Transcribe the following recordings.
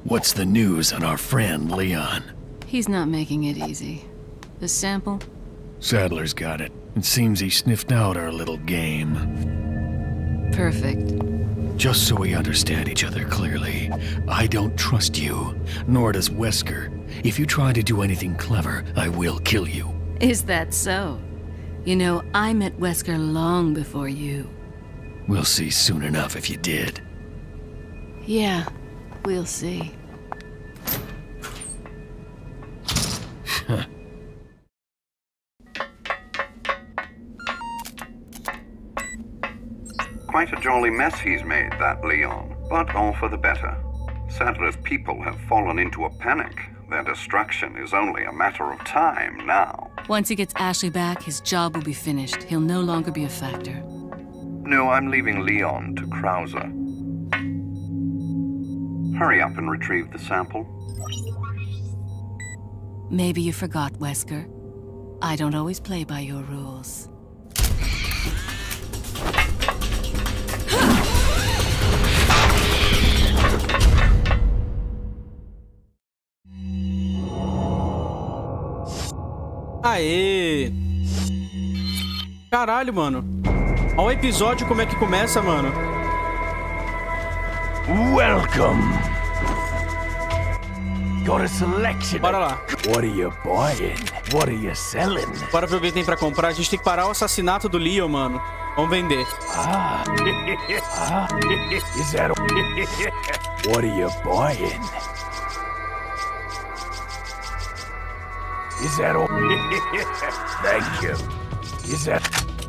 What's the news on our friend, Leon? He's not making it easy. The sample? Sadler's got it. It seems he sniffed out our little game. Perfect. Just so we understand each other clearly, I don't trust you, nor does Wesker. If you try to do anything clever, I will kill you. Is that so? You know, I met Wesker long before you. We'll see soon enough if you did. Yeah, we'll see. Quite a jolly mess he's made, that Leon, but all for the better. Sadler's people have fallen into a panic. Their destruction is only a matter of time now. Once he gets Ashley back, his job will be finished. He'll no longer be a factor. No, I'm leaving Leon to Krauser. Hurry up and retrieve the sample. Maybe you forgot, Wesker. I don't always play by your rules. Aê! Caralho, mano. Olha o episódio como é que começa, mano. Welcome. Got a selection. Bora lá. What are you buying? What are you selling? Bora ver o que tem pra comprar. A gente tem que parar o assassinato do Leon, mano. Vamos vender. Is that What are you buying? Is that all? Thank you. Is that...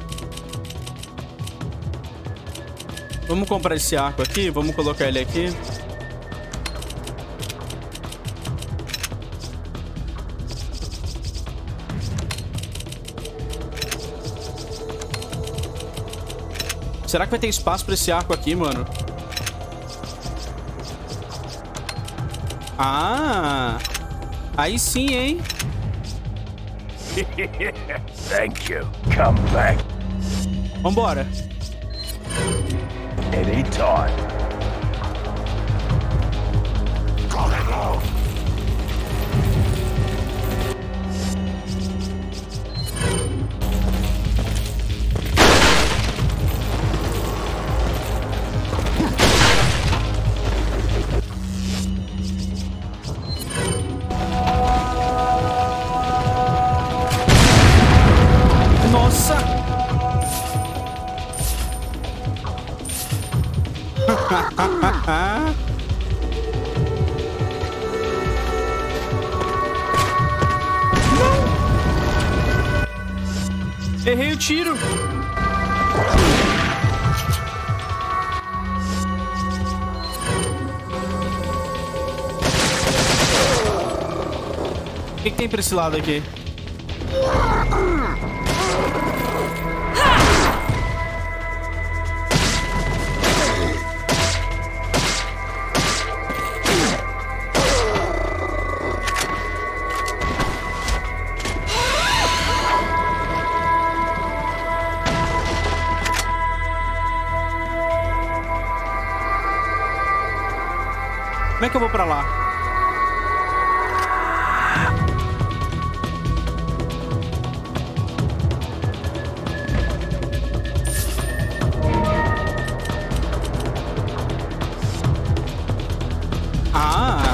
Vamos comprar esse arco aqui. Vamos colocar ele aqui. Será que vai ter espaço pra esse arco aqui, mano? Ah! Aí sim, hein? Thank you. Come back. Vambora. Anytime. Nossa! Não! Errei o tiro! O que tem pra esse lado aqui? Como é que eu vou pra lá? Ah!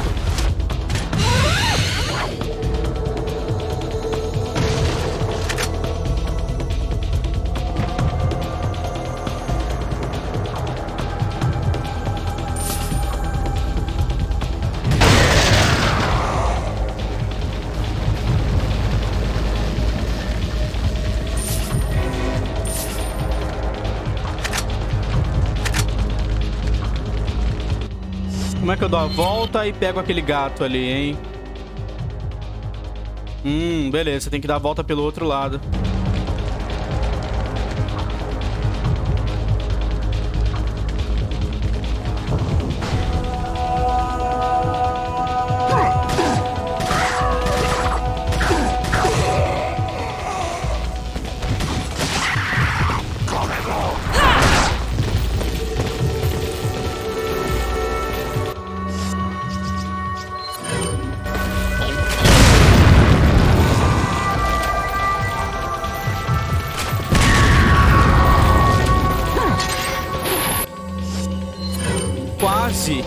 Como é que eu dou a volta e pego aquele gato ali, hein? Beleza. Tem que dar a volta pelo outro lado. Easy.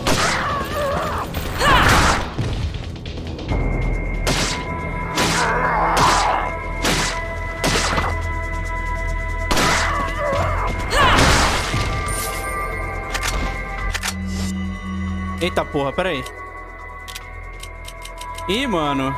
Eita porra, pera aí. Ih, mano.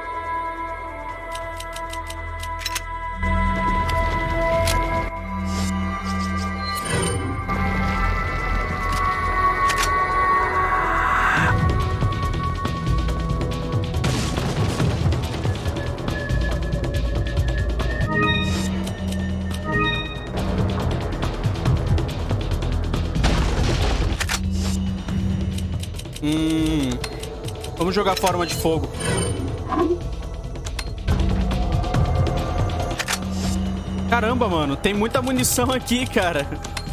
Vamos jogar forma de fogo. Caramba, mano. Tem muita munição aqui, cara.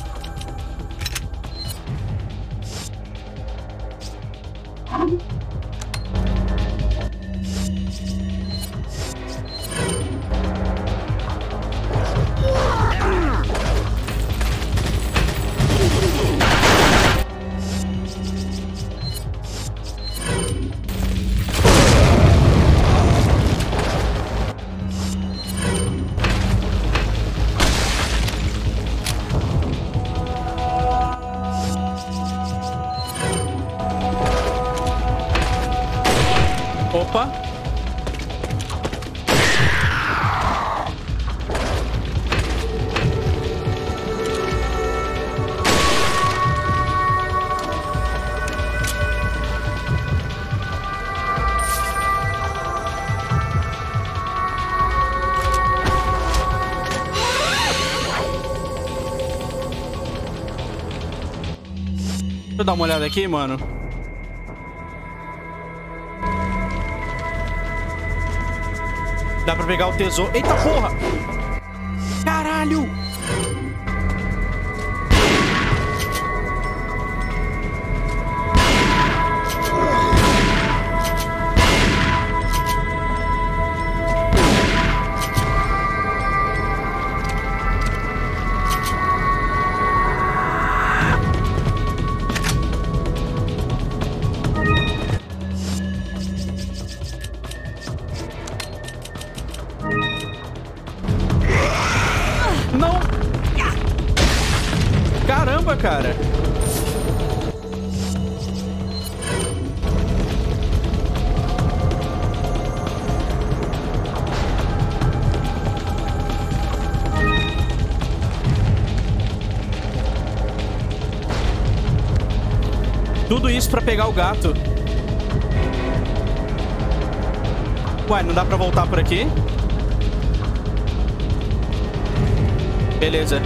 Opa. Deixa eu dar uma olhada aqui, mano. Dá pra pegar o tesouro. Eita porra! Caralho! Não! Caramba, cara! Tudo isso pra pegar o gato. Ué, não dá pra voltar por aqui? Beleza.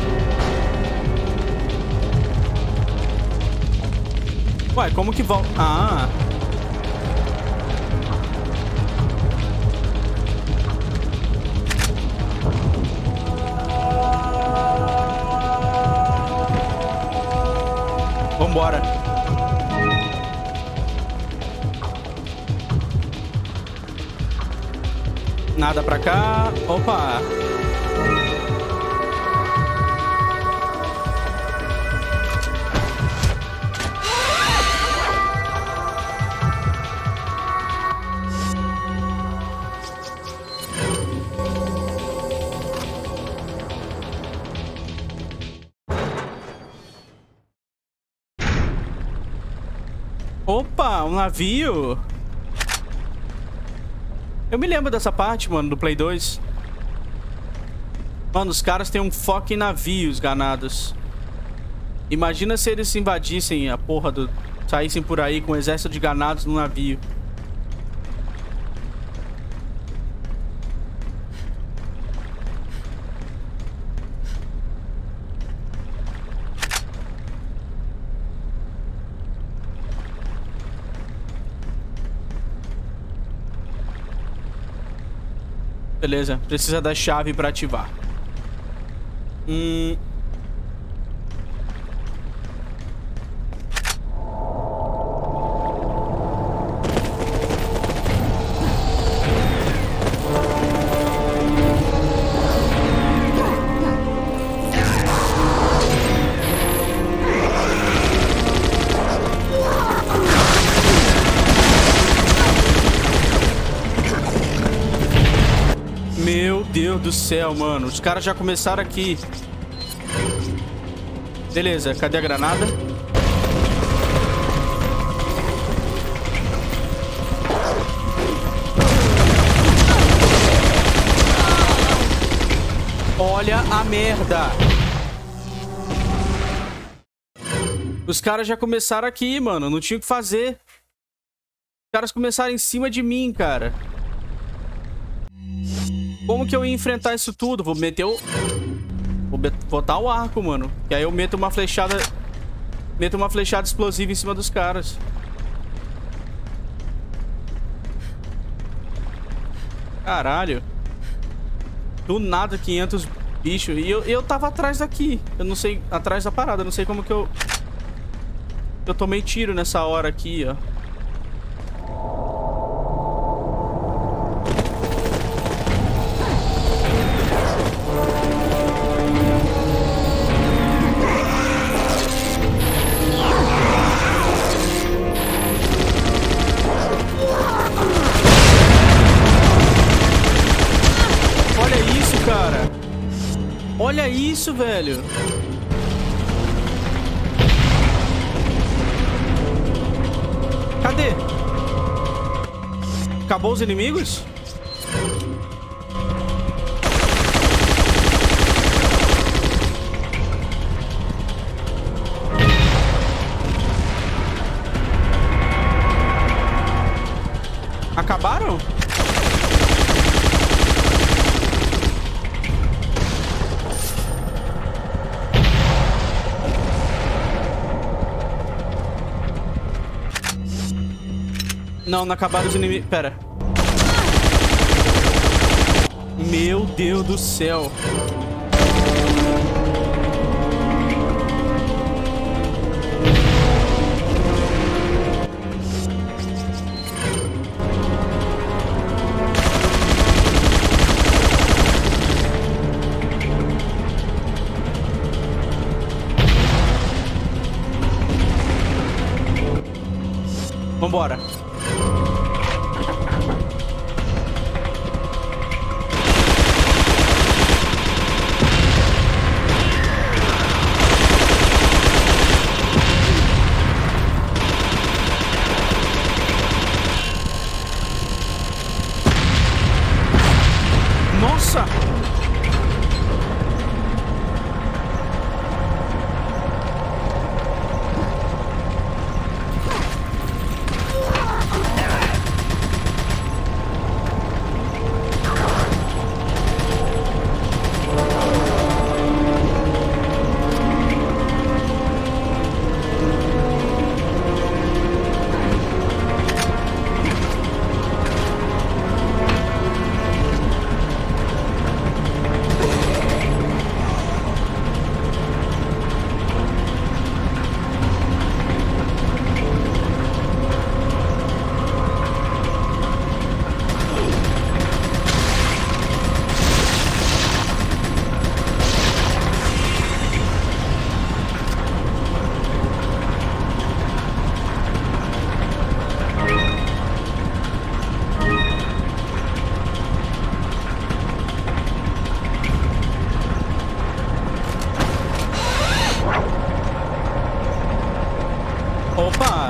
Ué, como que volta? Ah. Vambora. Nada pra cá. Opa. Opa, um navio. Eu me lembro dessa parte, mano, do Play 2. Mano, os caras têm um foco em navios, ganados. Imagina se eles invadissem a porra do... Saíssem por aí com um exército de ganados no navio. Beleza, precisa da chave pra ativar. Meu Deus do céu, mano. Os caras já começaram aqui. Beleza, cadê a granada? Olha a merda. Os caras já começaram aqui, mano. Não tinha o que fazer. Os caras começaram em cima de mim, cara. Como que eu ia enfrentar isso tudo? Vou meter o... Vou botar o arco, mano. Que aí eu meto uma flechada... Meto uma flechada explosiva em cima dos caras. Caralho. Do nada, 500 bichos. E eu tava atrás daqui. Eu não sei... Atrás da parada. Eu não sei como que eu... Eu tomei tiro nessa hora aqui, ó. Olha isso, velho. Cadê? Acabou os inimigos? Acabaram? Não, não acabaram os inimigos. Pera. Meu Deus do céu. Vambora. Nossa! Opa!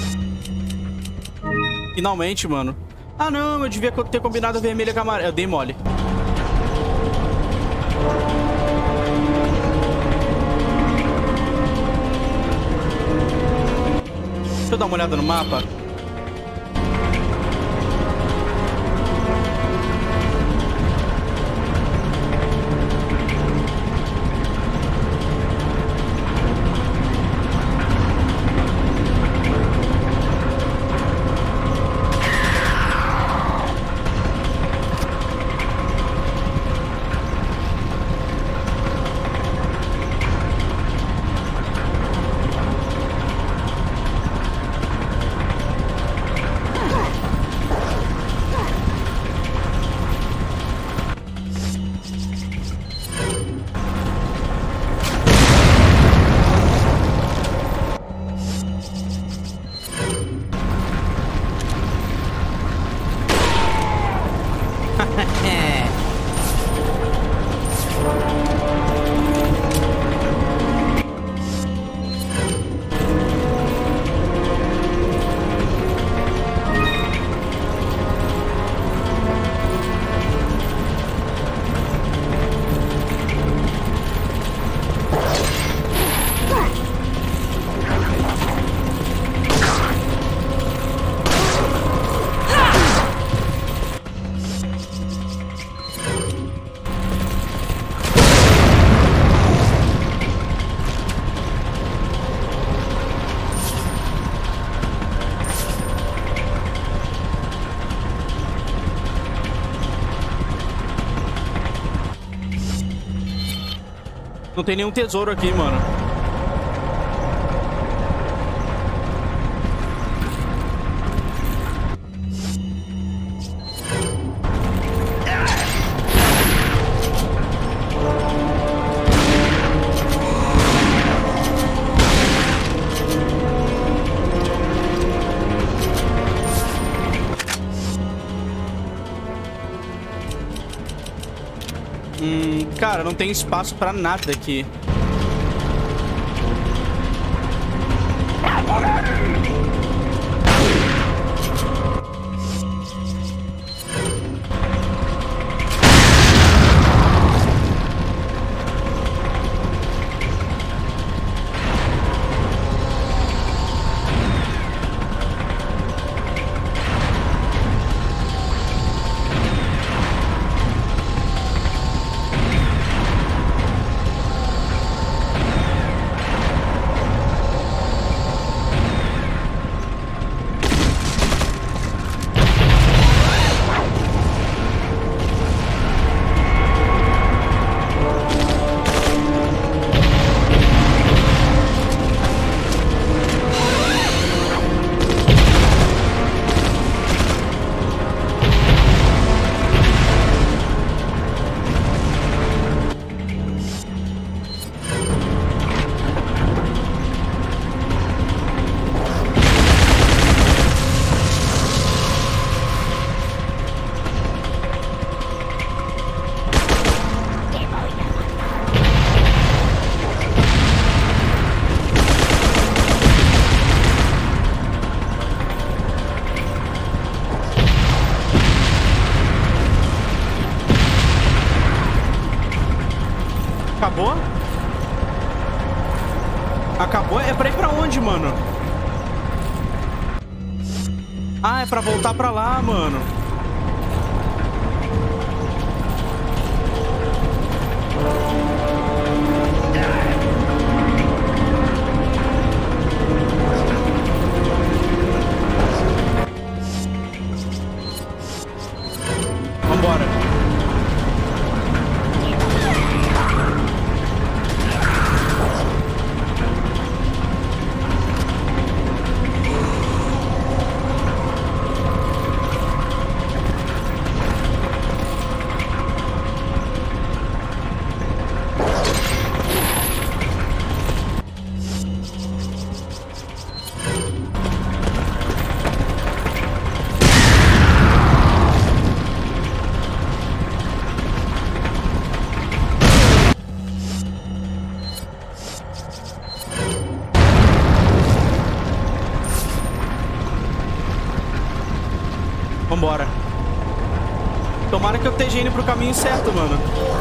Finalmente, mano. Ah, não, eu devia ter combinado a vermelha com a amarela. Eu dei mole. Deixa eu dar uma olhada no mapa. Não tem nenhum tesouro aqui, mano. Cara, não tem espaço pra nada aqui. Acabou? Acabou? É pra ir pra onde, mano? Ah, é pra voltar pra lá, mano. Vambora. Vambora. Tomara que eu esteja indo pro caminho certo, mano.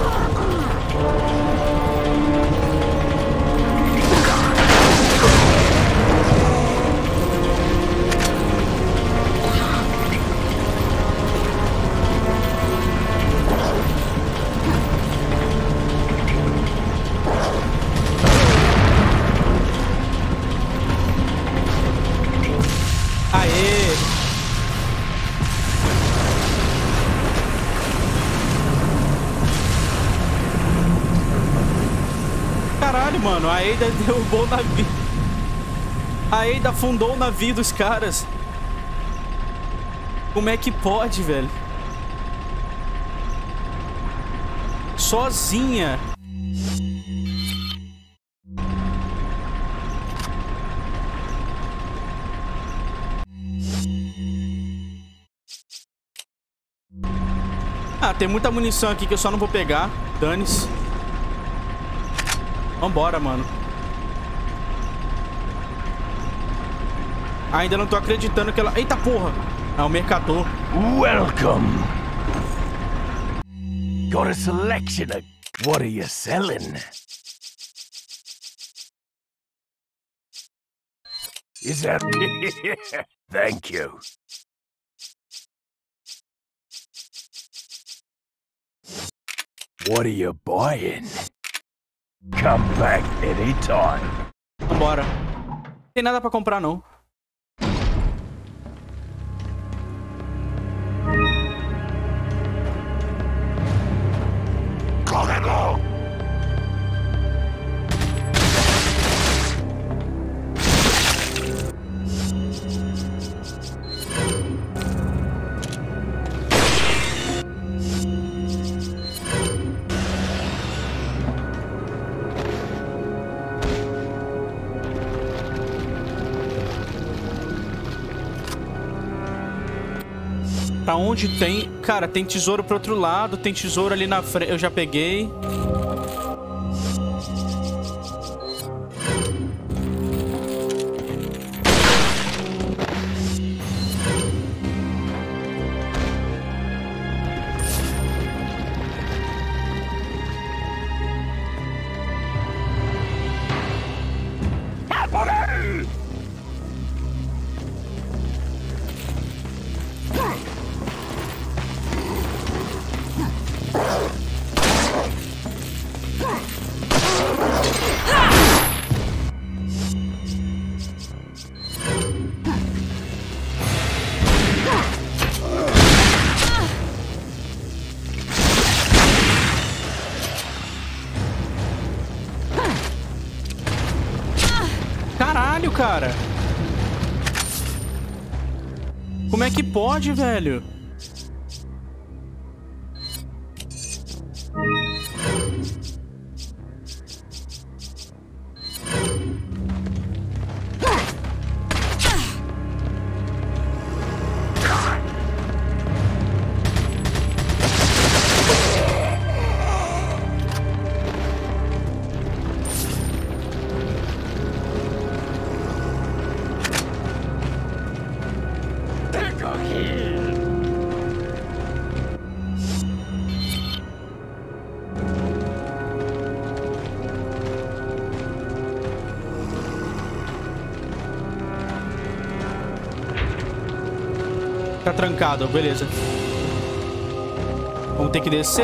Aê! Caralho, mano, a Ada derrubou o navio. A Ada afundou o navio dos caras. Como é que pode, velho? Sozinha. Ah, tem muita munição aqui que eu só não vou pegar. Dane-se. Vambora, mano. Ainda não tô acreditando que ela... Eita porra! É o mercador. Welcome. Got a selection of... What are you selling? Is that... Thank you. What are you buying? Come back anytime. Vambora. Não tem nada pra comprar, não. Pra onde tem... Cara, tem tesouro pro outro lado. Tem tesouro ali na frente. Eu já peguei. Caralho, cara. Como é que pode, velho? Tá trancado, beleza. Vamos ter que descer.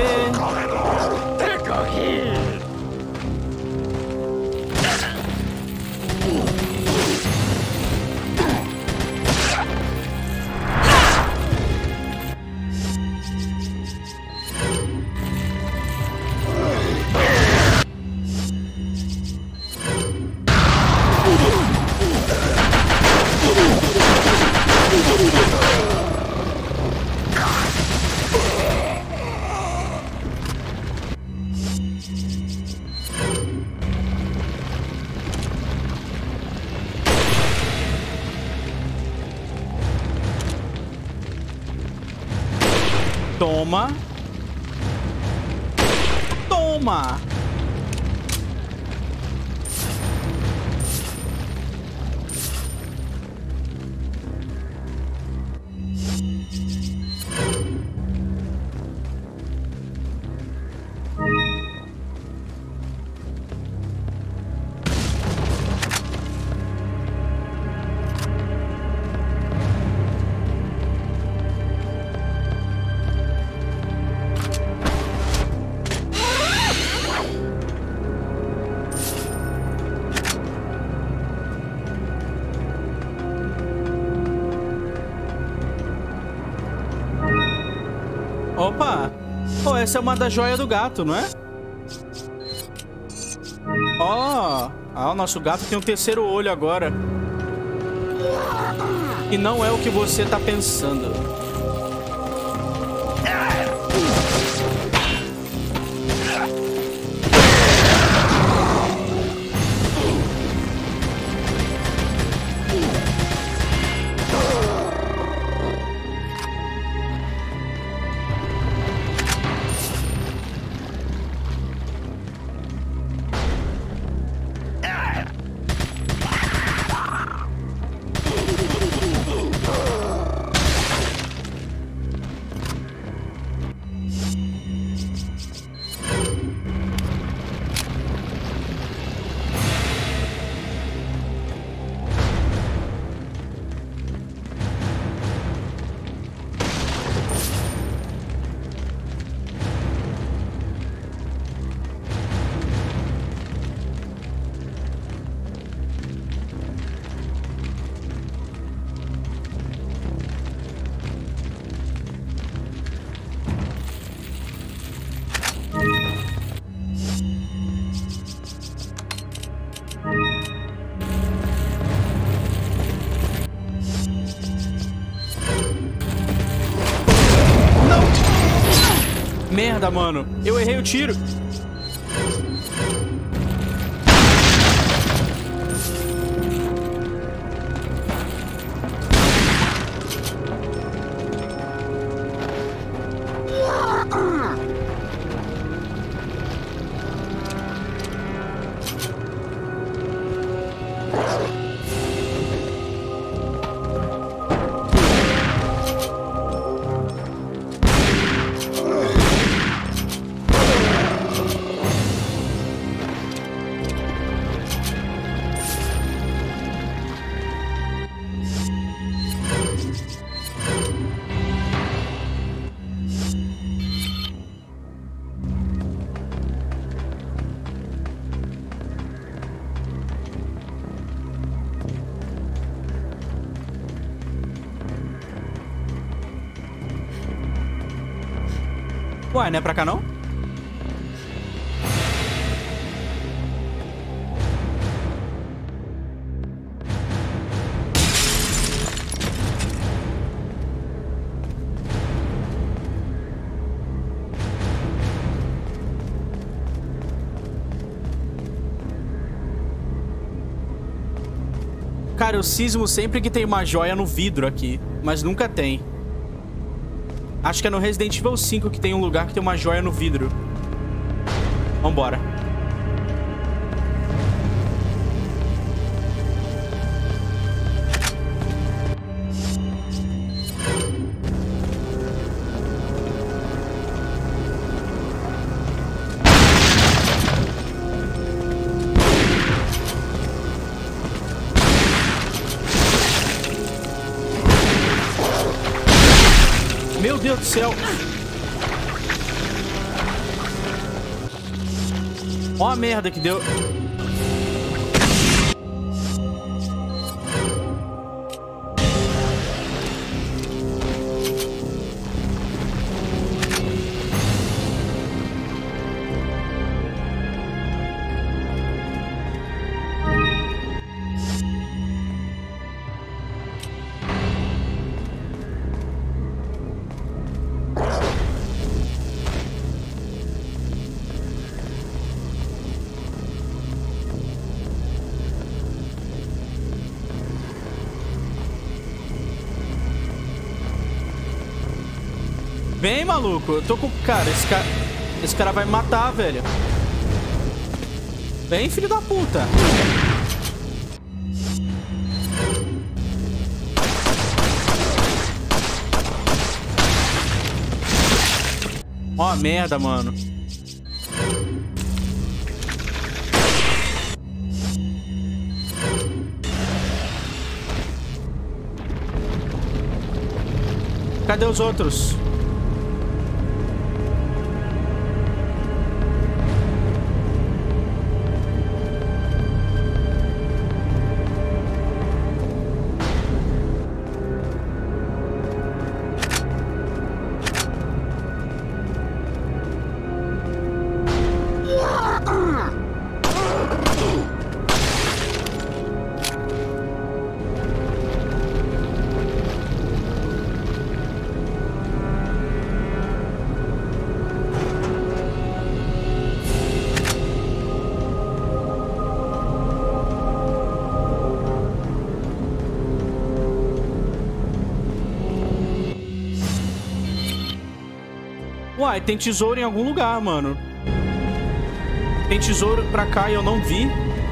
Toma. Toma. Opa! Pô, essa é uma da joia do gato, não é? Ó! Ah, o nosso gato tem um terceiro olho agora. E não é o que você tá pensando. Merda, mano. Eu errei o tiro. Ué, não é pra cá não? Cara, eu cismo sempre que tem uma joia no vidro aqui, mas nunca tem. Acho que é no Resident Evil 5 que tem um lugar que tem uma joia no vidro. Vambora. Meu Deus do céu. Ó a merda que deu. Vem, maluco. Eu tô com... Cara, esse cara vai me matar, velho. Vem, filho da puta. Ó a merda, mano. Cadê os outros? Uai, tem tesouro em algum lugar, mano. Tem tesouro pra cá e eu não vi.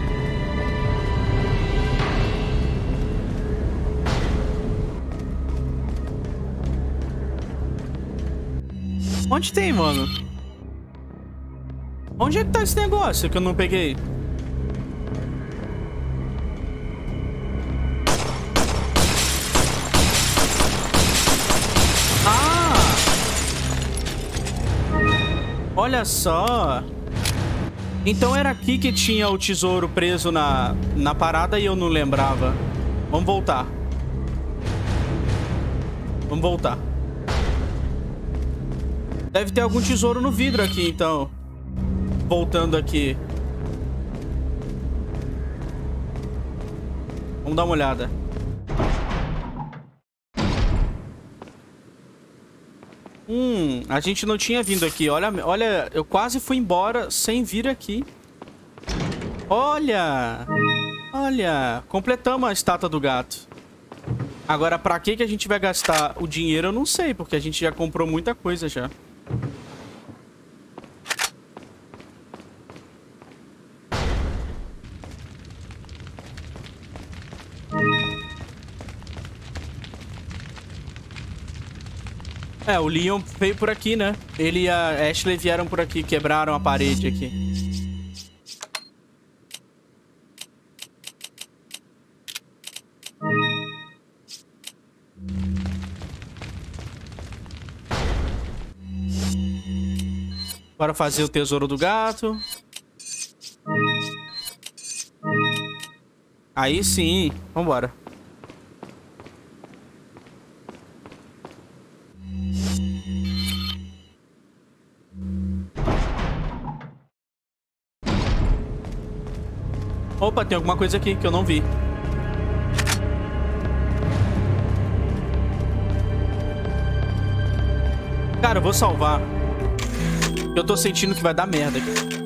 Onde tem, mano? Onde é que tá esse negócio que eu não peguei? Olha só. Então era aqui que tinha o tesouro preso na parada e eu não lembrava. Vamos voltar. Vamos voltar. Deve ter algum tesouro no vidro aqui, então. Voltando aqui. Vamos dar uma olhada. A gente não tinha vindo aqui. Olha, olha, eu quase fui embora sem vir aqui. Olha! Olha, completamos a estátua do gato. Agora, pra que a gente vai gastar o dinheiro, eu não sei, porque a gente já comprou muita coisa já. É, o Leon veio por aqui, né? Ele e a Ashley vieram por aqui, quebraram a parede aqui. Bora fazer o tesouro do gato. Aí sim, vambora. Opa, tem alguma coisa aqui que eu não vi. Cara, eu vou salvar. Eu tô sentindo que vai dar merda aqui.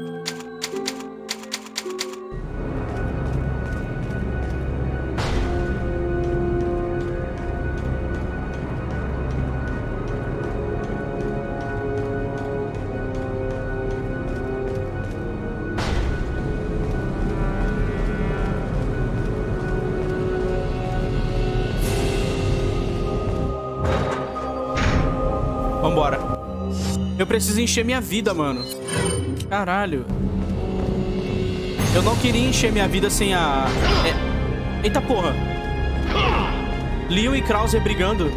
Vambora. Eu preciso encher minha vida, mano. Caralho. Eu não queria encher minha vida sem a... Eita porra. Leon e Krauser brigando.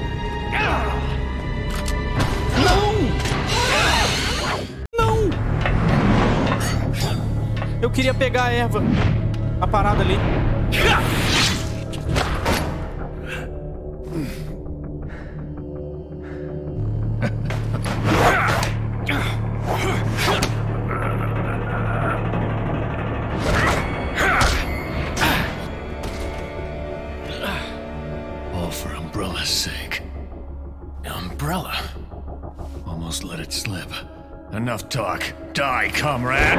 Não! Não! Eu queria pegar a erva. A parada ali. Enough talk. Die, comrade!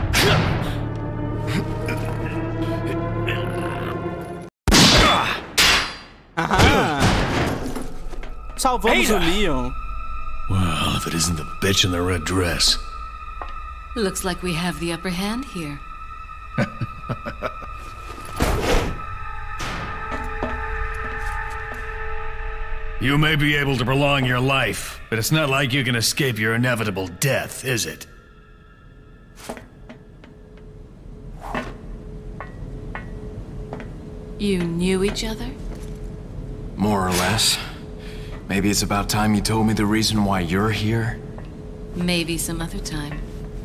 Aham! Salvamos o Leon. Well, if it isn't the bitch in the red dress. Looks like we have the upper hand here. You may be able to prolong your life, but it's not like you can escape your inevitable death, is it? You knew each other? More or less. Maybe it's about time you told me the reason why you're here. Maybe some other time.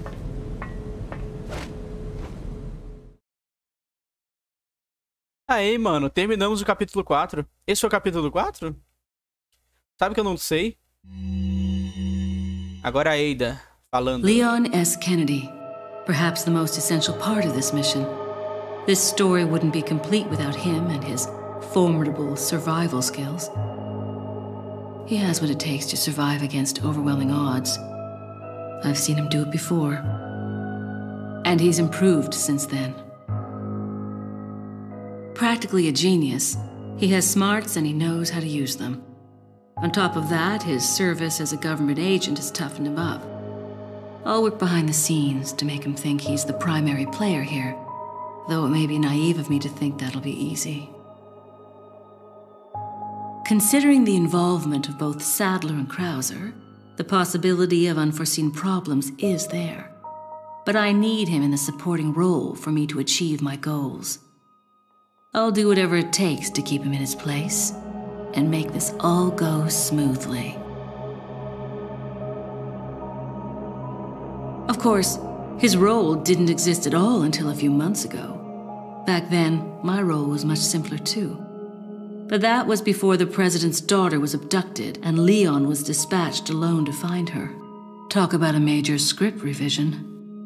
Aí, mano, terminamos o capítulo 4. Esse foi o capítulo 4? Sabe que eu não sei? Agora a Ada falando. Leon S. Kennedy. Perhaps the most essential part of this mission. This story wouldn't be complete without him and his formidable survival skills. He has what it takes to survive against overwhelming odds. I've seen him do it before. And he's improved since then. Practically a genius, he has smarts and he knows how to use them. On top of that, his service as a government agent has toughened him up. I'll work behind the scenes to make him think he's the primary player here, though it may be naive of me to think that'll be easy. Considering the involvement of both Sadler and Krauser, the possibility of unforeseen problems is there. But I need him in the supporting role for me to achieve my goals. I'll do whatever it takes to keep him in his place and make this all go smoothly. Of course, his role didn't exist at all until a few months ago. Back then, my role was much simpler too. But that was before the president's daughter was abducted and Leon was dispatched alone to find her. Talk about a major script revision.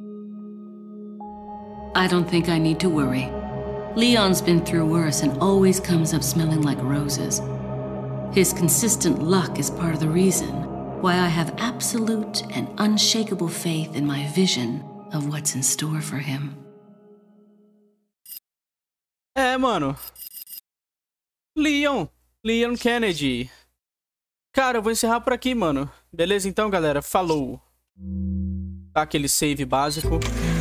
I don't think I need to worry. Leon's been through worse and always comes up smelling like roses. His consistent luck is part of the reason why I have absolute and unshakable faith in my vision of what's in store for him. Mano. Leon Kennedy. Cara, eu vou encerrar por aqui, mano. Beleza então, galera? Falou. Tá aquele save básico.